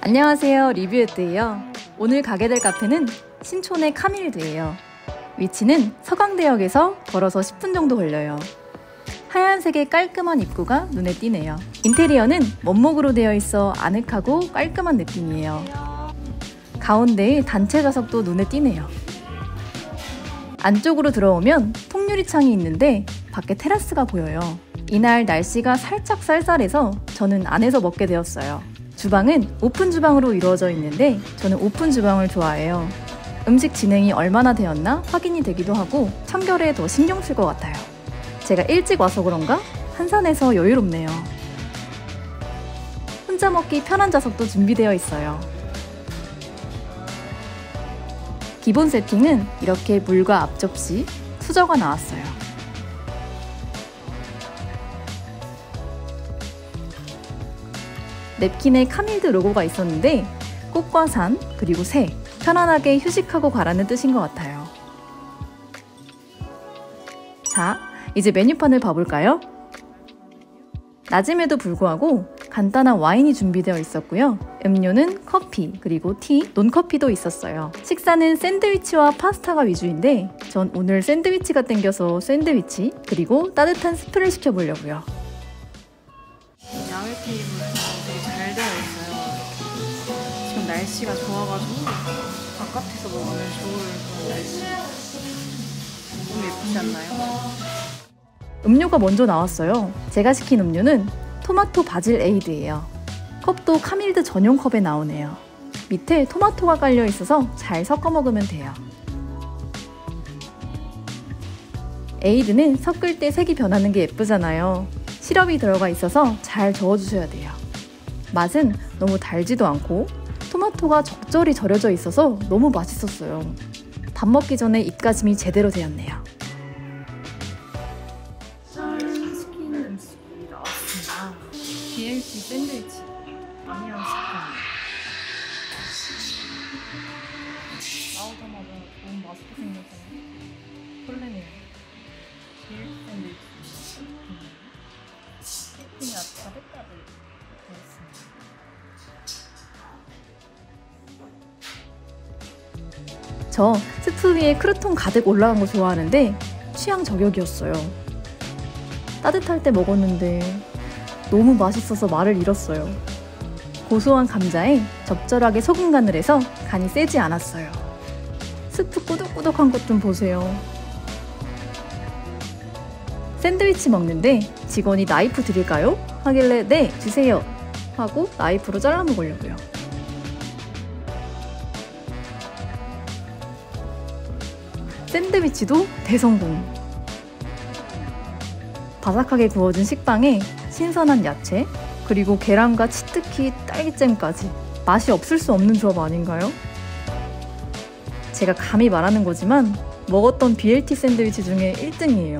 안녕하세요, 리뷰에뜨예요. 오늘 가게 될 카페는 신촌의 카밀드예요. 위치는 서강대역에서 걸어서 10분 정도 걸려요. 하얀색의 깔끔한 입구가 눈에 띄네요. 인테리어는 원목으로 되어 있어 아늑하고 깔끔한 느낌이에요. 가운데에 단체 좌석도 눈에 띄네요. 안쪽으로 들어오면 통유리창이 있는데 밖에 테라스가 보여요. 이날 날씨가 살짝 쌀쌀해서 저는 안에서 먹게 되었어요. 주방은 오픈 주방으로 이루어져 있는데 저는 오픈 주방을 좋아해요. 음식 진행이 얼마나 되었나 확인이 되기도 하고 청결에 더 신경 쓸 것 같아요. 제가 일찍 와서 그런가 한산해서 여유롭네요. 혼자 먹기 편한 좌석도 준비되어 있어요. 기본 세팅은 이렇게 물과 앞접시, 수저가 나왔어요. 냅킨에 카밀드 로고가 있었는데 꽃과 산, 그리고 새, 편안하게 휴식하고 가라는 뜻인 것 같아요. 자, 이제 메뉴판을 봐볼까요? 낮임에도 불구하고 간단한 와인이 준비되어 있었고요. 음료는 커피, 그리고 티, 논커피도 있었어요. 식사는 샌드위치와 파스타가 위주인데 전 오늘 샌드위치가 땡겨서 샌드위치, 그리고 따뜻한 스프를 시켜보려고요. 야외 테이블은 되게 잘 되어 있어요. 지금 날씨가 좋아가지고 바깥에서 먹으면 좋을 그런 날씨. 너무 예쁘지 않나요? 음료가 먼저 나왔어요. 제가 시킨 음료는 토마토 바질 에이드예요. 컵도 카밀드 전용 컵에 나오네요. 밑에 토마토가 깔려 있어서 잘 섞어 먹으면 돼요. 에이드는 섞을 때 색이 변하는 게 예쁘잖아요. 시럽이 들어가 있어서 잘 저어주셔야 돼요. 맛은 너무 달지도 않고 토마토가 적절히 절여져 있어서 너무 맛있었어요. 밥 먹기 전에 입가심이 제대로 되었네요. 치킨 음식이 나왔습니다. BLT 샌드위치 아니랑 식감. 나오자마자 너무 맛있게 생겨서 설레네요. BLT 샌드위치. 치킨이 아주 가득가득 들어있습니다. 저 스프 위에 크루통 가득 올라간 거 좋아하는데 취향 저격이었어요. 따뜻할 때 먹었는데 너무 맛있어서 말을 잃었어요. 고소한 감자에 적절하게 소금 간을 해서 간이 세지 않았어요. 스프 꾸덕꾸덕한 것 좀 보세요. 샌드위치 먹는데 직원이 나이프 드릴까요? 하길래 네, 주세요 하고 나이프로 잘라 먹으려고요. 샌드위치도 대성공! 바삭하게 구워진 식빵에 신선한 야채, 그리고 계란과 치트키, 딸기잼까지 맛이 없을 수 없는 조합 아닌가요? 제가 감히 말하는 거지만 먹었던 BLT 샌드위치 중에 1등이에요.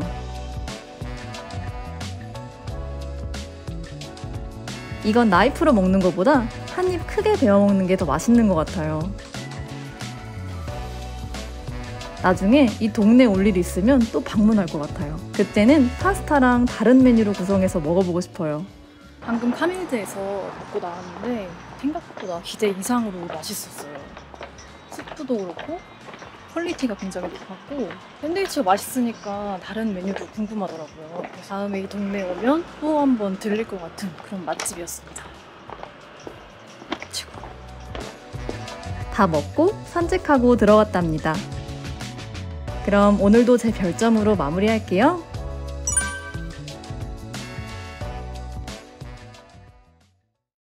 이건 나이프로 먹는 것보다 한 입 크게 베어 먹는 게 더 맛있는 것 같아요. 나중에 이 동네에 올 일 있으면 또 방문할 것 같아요. 그때는 파스타랑 다른 메뉴로 구성해서 먹어보고 싶어요. 방금 카밀드에서 먹고 나왔는데 생각보다 기대 이상으로 맛있었어요. 스프도 그렇고 퀄리티가 굉장히 높았고 샌드위치가 맛있으니까 다른 메뉴도 궁금하더라고요. 다음에 이 동네에 오면 또 한번 들릴 것 같은 그런 맛집이었습니다. 최고! 다 먹고 산책하고 들어왔답니다. 그럼 오늘도 제 별점으로 마무리할게요.